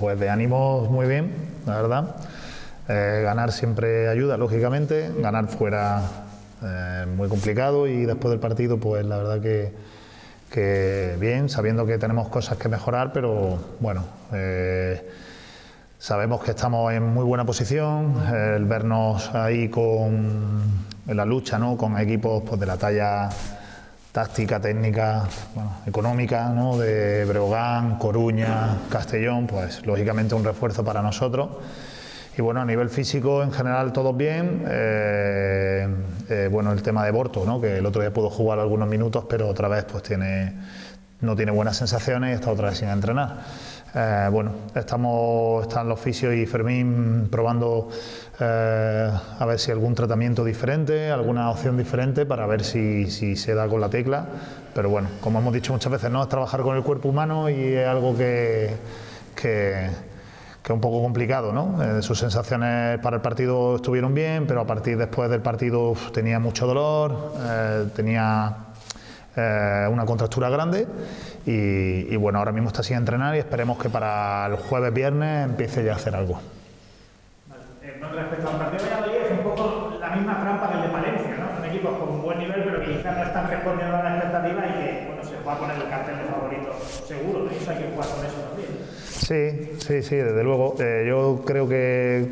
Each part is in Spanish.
pues de ánimos muy bien, la verdad. Ganar siempre ayuda, lógicamente, ganar fuera muy complicado, y después del partido pues la verdad que bien, sabiendo que tenemos cosas que mejorar, pero bueno, sabemos que estamos en muy buena posición. El vernos ahí en la lucha, ¿no?, con equipos pues de la talla táctica, técnica, bueno, económica, ¿no?, de Breogán, Coruña, Castellón, pues lógicamente un refuerzo para nosotros. Y bueno, a nivel físico en general todos bien. Bueno, el tema de Borto, ¿no?, que el otro día pudo jugar algunos minutos, pero otra vez pues no tiene buenas sensaciones y está otra vez sin entrenar. Bueno, están los fisios y Fermín probando a ver si algún tratamiento diferente, alguna opción diferente para ver si se da con la tecla. Pero bueno, como hemos dicho muchas veces, no es trabajar con el cuerpo humano y es algo que es un poco complicado, ¿no? Sus sensaciones para el partido estuvieron bien, pero después del partido tenía mucho dolor, tenía una contractura grande y bueno, ahora mismo está sin entrenar y esperemos que para el jueves, viernes empiece ya a hacer algo. Respecto al partido de Valladolid, es un poco la misma trampa que el de Palencia, ¿no? Son equipos con buen nivel, pero que quizás no están respondiendo a la expectativa y que, bueno, se va a poner el cartel de favorito seguro, ¿no? Y eso hay que jugar con eso también. Sí, desde luego. Yo creo que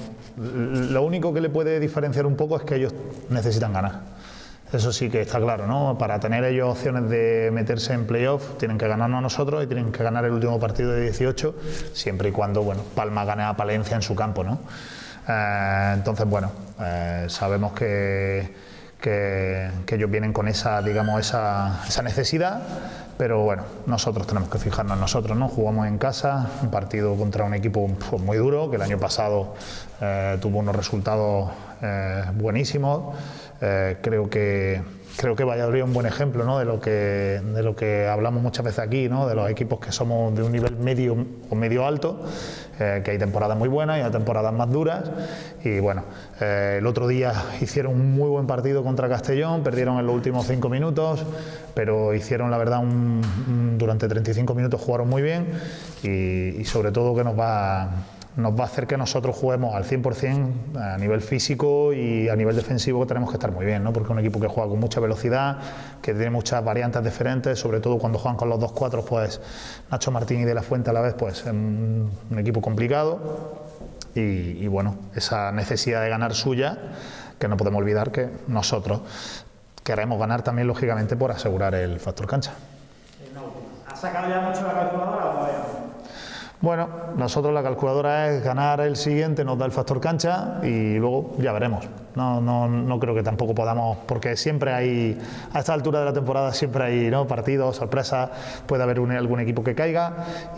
lo único que le puede diferenciar un poco es que ellos necesitan ganar. Eso sí que está claro, ¿no? Para tener ellos opciones de meterse en playoff tienen que ganarnos a nosotros y tienen que ganar el último partido de 18, siempre y cuando, bueno, Palma gane a Palencia en su campo, ¿no? Entonces, bueno, sabemos que ellos vienen con esa, digamos, esa necesidad, pero bueno, nosotros tenemos que fijarnos en nosotros, ¿no? Jugamos en casa, un partido contra un equipo pues, muy duro, que el año pasado tuvo unos resultados buenísimos. Creo que Valladolid es un buen ejemplo, ¿no?, de lo que hablamos muchas veces aquí, ¿no?, de los equipos que somos de un nivel medio o medio alto, que hay temporadas muy buenas y hay temporadas más duras. Y bueno, el otro día hicieron un muy buen partido contra Castellón, perdieron en los últimos 5 minutos, pero hicieron, la verdad, durante 35 minutos jugaron muy bien y sobre todo que nos va a hacer que nosotros juguemos al 100% a nivel físico y a nivel defensivo, que tenemos que estar muy bien, ¿no? Porque es un equipo que juega con mucha velocidad, que tiene muchas variantes diferentes, sobre todo cuando juegan con los 2-4, pues Nacho Martín y De La Fuente a la vez, pues es un equipo complicado y bueno, esa necesidad de ganar suya, que no podemos olvidar que nosotros queremos ganar también, lógicamente, por asegurar el factor cancha. ¿Has sacado ya mucho la calculadora o todavía no? Bueno, nosotros la calculadora es ganar el siguiente, nos da el factor cancha y luego ya veremos. No creo que tampoco podamos, porque siempre hay, a esta altura de la temporada siempre hay, ¿no?, partidos, sorpresas, puede haber algún equipo que caiga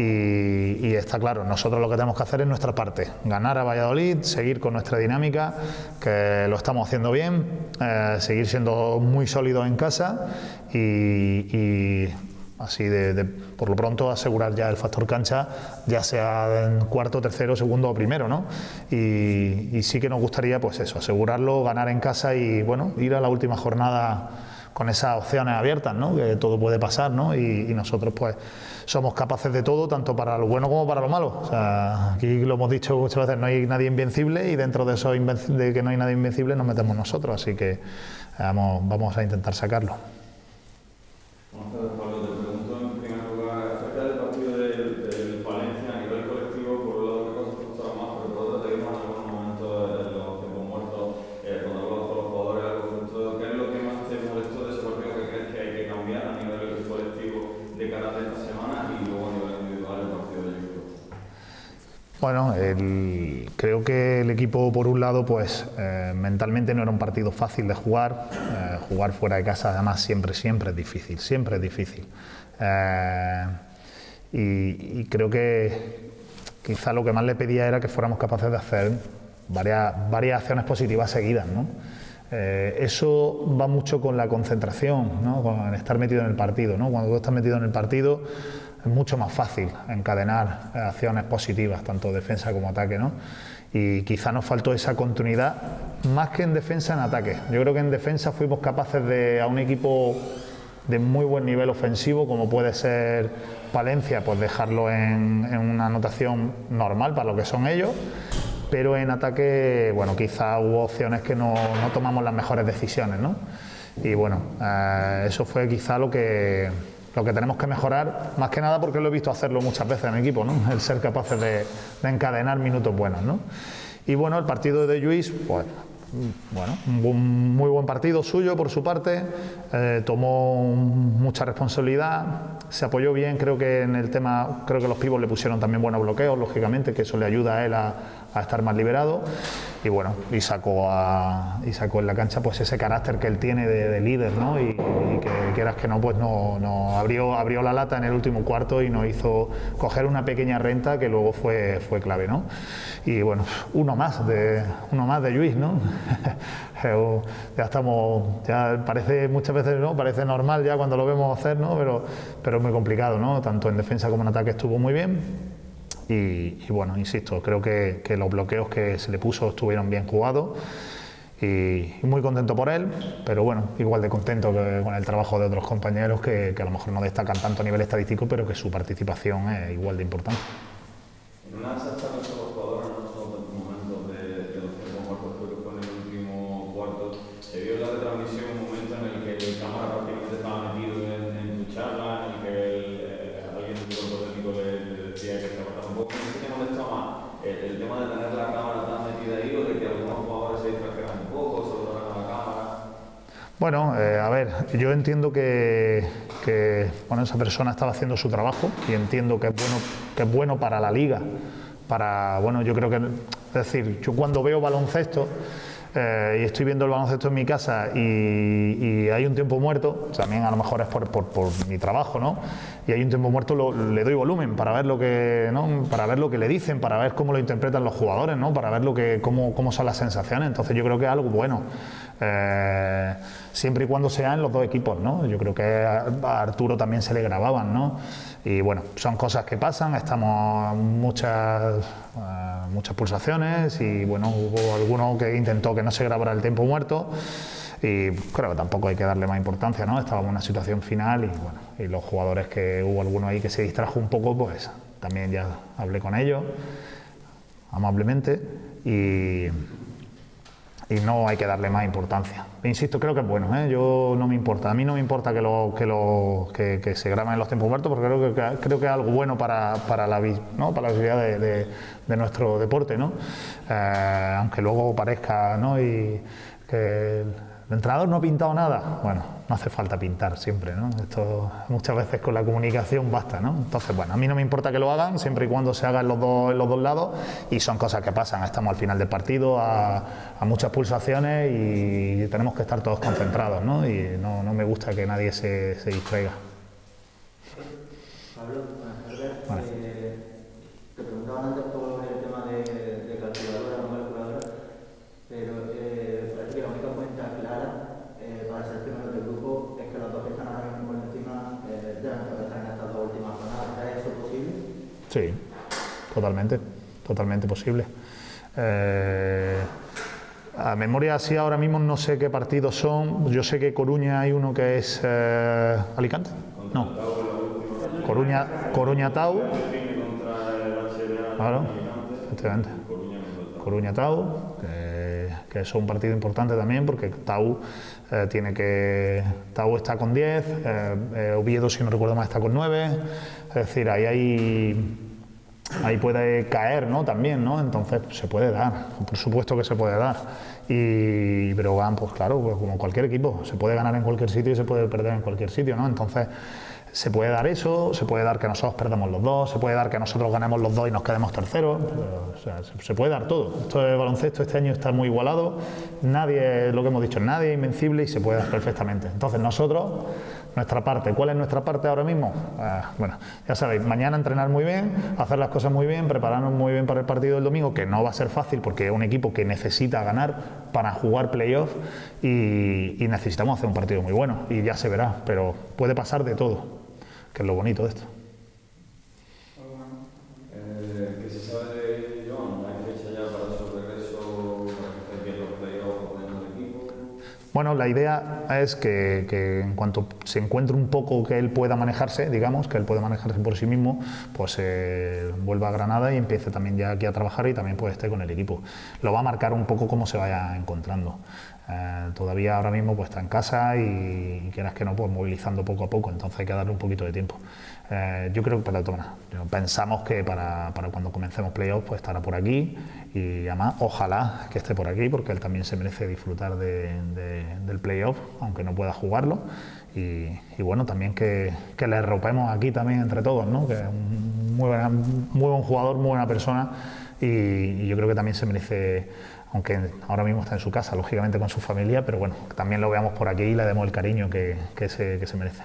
y está claro, nosotros lo que tenemos que hacer es nuestra parte, ganar a Valladolid, seguir con nuestra dinámica, que lo estamos haciendo bien, seguir siendo muy sólidos en casa y así por lo pronto asegurar ya el factor cancha, ya sea en cuarto, tercero, segundo o primero, ¿no? Y sí que nos gustaría, pues eso, asegurarlo, ganar en casa y bueno, ir a la última jornada con esas opciones abiertas, ¿no?, que todo puede pasar, ¿no? Y nosotros pues somos capaces de todo, tanto para lo bueno como para lo malo. O sea, aquí lo hemos dicho muchas veces, no hay nadie invencible y dentro de eso de que no hay nadie invencible nos metemos nosotros, así que vamos a intentar sacarlo. Bueno, creo que el equipo, por un lado, pues mentalmente no era un partido fácil de jugar. Jugar fuera de casa, además, siempre es difícil, siempre es difícil. Y creo que quizá lo que más le pedía era que fuéramos capaces de hacer varias acciones positivas seguidas, ¿no? Eso va mucho con la concentración, ¿no?, con estar metido en el partido, ¿no? Cuando tú estás metido en el partido es mucho más fácil encadenar acciones positivas, tanto defensa como ataque, ¿no? Y quizá nos faltó esa continuidad, más que en defensa, en ataque. Yo creo que en defensa fuimos capaces de, a un equipo de muy buen nivel ofensivo, como puede ser Palencia, pues dejarlo en una anotación normal para lo que son ellos, pero en ataque, bueno, quizá hubo opciones que no tomamos las mejores decisiones, ¿no? Y bueno, eso fue quizá lo que tenemos que mejorar, más que nada porque lo he visto hacerlo muchas veces en equipo, ¿no? El ser capaces de encadenar minutos buenos, ¿no? Y bueno, el partido de Lluís, pues bueno, un muy buen partido suyo por su parte, tomó mucha responsabilidad, se apoyó bien, creo que en el tema, creo que los pibos le pusieron también buenos bloqueos, lógicamente, que eso le ayuda a él a estar más liberado, y bueno, y sacó en la cancha pues ese carácter que él tiene de líder, ¿no? Y que quieras que no, pues no abrió la lata en el último cuarto y nos hizo coger una pequeña renta que luego fue clave, ¿no? Y bueno, uno más de Lluís, ¿no? Ya parece muchas veces, ¿no? Parece normal ya cuando lo vemos hacer, ¿no? Pero es muy complicado, ¿no? Tanto en defensa como en ataque estuvo muy bien. Y bueno, insisto, creo que los bloqueos que se le puso estuvieron bien jugados y muy contento por él, pero bueno, igual de contento que con el trabajo de otros compañeros que a lo mejor no destacan tanto a nivel estadístico, pero que su participación es igual de importante. En una exacta los jugadores no son tantos momentos de los tiempos muertos, creo que fue en el último cuarto. Se vio en la retransmisión un momento en el que el cámara prácticamente estaba metido en tu charla, en el que alguien del cuerpo técnico le decía que estaba pasando un poco. ¿Qué te molesta más? ¿El tema de tener la cámara tan metida ahí o de que algunos jugadores se distrajeran un poco, se doblaran a la cámara? Bueno, a ver, yo entiendo que bueno, esa persona estaba haciendo su trabajo y entiendo que es bueno para la liga, bueno, yo creo que, es decir, yo cuando veo baloncesto y estoy viendo el baloncesto en mi casa y hay un tiempo muerto, también a lo mejor es por mi trabajo, ¿no? Y hay un tiempo muerto, le doy volumen para ver lo que, ¿no? Para ver lo que le dicen, para ver cómo lo interpretan los jugadores, ¿no? Para ver cómo son las sensaciones. Entonces yo creo que es algo bueno. Siempre y cuando sea en los dos equipos, ¿no? Yo creo que a Arturo también se le grababan, ¿no? Y bueno, son cosas que pasan, estamos muchas pulsaciones y bueno, hubo alguno que intentó que no se grabara el tiempo muerto y creo que tampoco hay que darle más importancia, ¿no? Estábamos en una situación final y bueno, y los jugadores que hubo alguno ahí que se distrajo un poco, pues también ya hablé con ellos amablemente y no hay que darle más importancia. Insisto, creo que es bueno, ¿eh? Yo no me importa, a mí no me importa que se graben los tiempos muertos porque creo que es algo bueno para la visibilidad de nuestro deporte, ¿no? Aunque luego parezca, ¿no? Y que el entrenador no ha pintado nada, bueno, no hace falta pintar siempre, ¿no? Esto muchas veces con la comunicación basta, ¿no? Entonces, bueno, a mí no me importa que lo hagan, siempre y cuando se haga en los dos lados y son cosas que pasan, estamos al final del partido, a muchas pulsaciones y tenemos que estar todos concentrados, ¿no? Y no me gusta que nadie se distraiga. Pablo, buenas tardes. Vale. Te preguntaban antes por el tema de calculadora o no calculadora, pero parece que la única cuenta clara para ser primero del grupo es que los dos que están ahora mismo por encima deben progresar en estas dos últimas jornadas. ¿Es eso posible? Sí, totalmente posible. A memoria así ahora mismo no sé qué partidos son. Yo sé que Coruña hay uno que es Alicante. No. Coruña Tau. Claro, efectivamente. Coruña Tau, que es un partido importante también porque Tau Tau está con 10, Oviedo, si no recuerdo mal, está con 9. Es decir, ahí puede caer, ¿no? También, ¿no? Entonces se puede dar, por supuesto que se puede dar. Pero van, pues claro, pues como cualquier equipo, se puede ganar en cualquier sitio y se puede perder en cualquier sitio, ¿no? Entonces se puede dar eso, se puede dar que nosotros perdamos los dos, se puede dar que nosotros ganemos los dos y nos quedemos terceros, o sea, se puede dar todo. Esto de baloncesto este año está muy igualado, nadie, lo que hemos dicho, nadie es invencible y se puede dar perfectamente. Entonces nosotros, nuestra parte, ¿cuál es nuestra parte ahora mismo? Bueno, ya sabéis, mañana entrenar muy bien, hacer las cosas muy bien, prepararnos muy bien para el partido del domingo, que no va a ser fácil porque es un equipo que necesita ganar para jugar playoff y necesitamos hacer un partido muy bueno y ya se verá, pero puede pasar de todo, que es lo bonito de esto. ¿Qué se sabe de Joan? ¿Hay fecha ya para su regreso, para que esté bien los playoffs con el equipo? Bueno, la idea es que en cuanto se encuentre un poco que él pueda manejarse, digamos, que él pueda manejarse por sí mismo, pues vuelva a Granada y empiece también ya aquí a trabajar y también pues esté con el equipo. Lo va a marcar un poco cómo se vaya encontrando. Todavía ahora mismo pues está en casa y quieras que no, pues movilizando poco a poco, entonces hay que darle un poquito de tiempo. Yo creo que pensamos que para cuando comencemos playoffs pues estará por aquí y además ojalá que esté por aquí porque él también se merece disfrutar del playoff aunque no pueda jugarlo y bueno también que le ropemos aquí también entre todos, ¿no? Que es un muy buen jugador, muy buena persona y yo creo que también se merece, aunque ahora mismo está en su casa lógicamente con su familia, pero bueno, también lo veamos por aquí y le demos el cariño que se merece.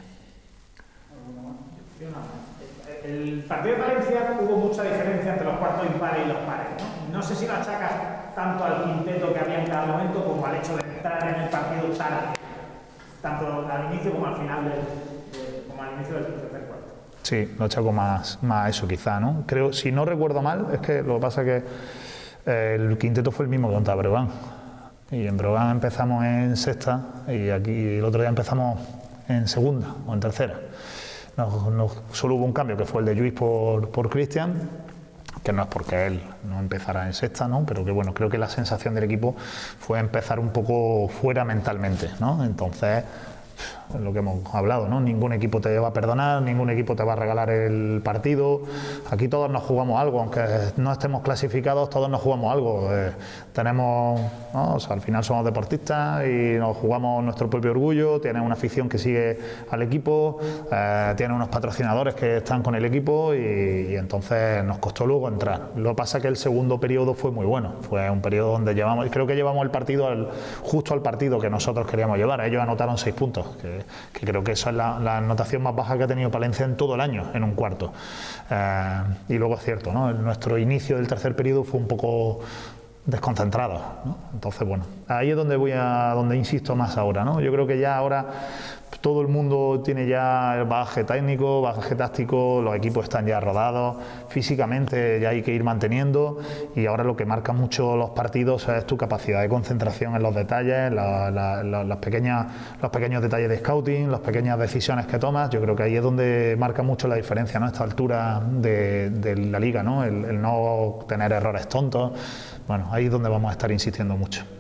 El partido de Valencia hubo mucha diferencia entre los cuartos impares y los pares, ¿no? No sé si lo achacas tanto al quinteto que había en cada momento como al hecho de entrar en el partido tarde, tanto al inicio como al final como al inicio del tercer cuarto. Sí, lo achaco más a eso quizá, ¿no? Creo, si no recuerdo mal, es que lo que pasa es que el quinteto fue el mismo contra Breogán y en Breogán empezamos en sexta y aquí el otro día empezamos en segunda o en tercera. Solo hubo un cambio que fue el de Lluís por Cristian, que no es porque él no empezara en sexta, ¿no? Pero que bueno, creo que la sensación del equipo fue empezar un poco fuera mentalmente, ¿no? Entonces, lo que hemos hablado, ¿no? Ningún equipo te va a perdonar, ningún equipo te va a regalar el partido. Aquí todos nos jugamos algo, aunque no estemos clasificados, todos nos jugamos algo. Tenemos, ¿no? O sea, al final somos deportistas y nos jugamos nuestro propio orgullo. Tienes una afición que sigue al equipo, tienes unos patrocinadores que están con el equipo y entonces nos costó luego entrar. Lo que pasa es que el segundo periodo fue muy bueno. Fue un periodo donde creo que llevamos el partido justo al partido que nosotros queríamos llevar. Ellos anotaron 6 puntos. Que creo que esa es la anotación más baja que ha tenido Palencia en todo el año, en un cuarto. Y luego es cierto, ¿no? Nuestro inicio del tercer periodo fue un poco desconcentrado, ¿no? Entonces, bueno, ahí es donde insisto más ahora, ¿no? Yo creo que ya ahora todo el mundo tiene ya el bagaje técnico, bagaje táctico, los equipos están ya rodados, físicamente ya hay que ir manteniendo y ahora lo que marca mucho los partidos es tu capacidad de concentración en los detalles, los pequeños detalles de scouting, las pequeñas decisiones que tomas. Yo creo que ahí es donde marca mucho la diferencia, ¿no? A esta altura de la liga, ¿no? El no tener errores tontos. Bueno, ahí es donde vamos a estar insistiendo mucho.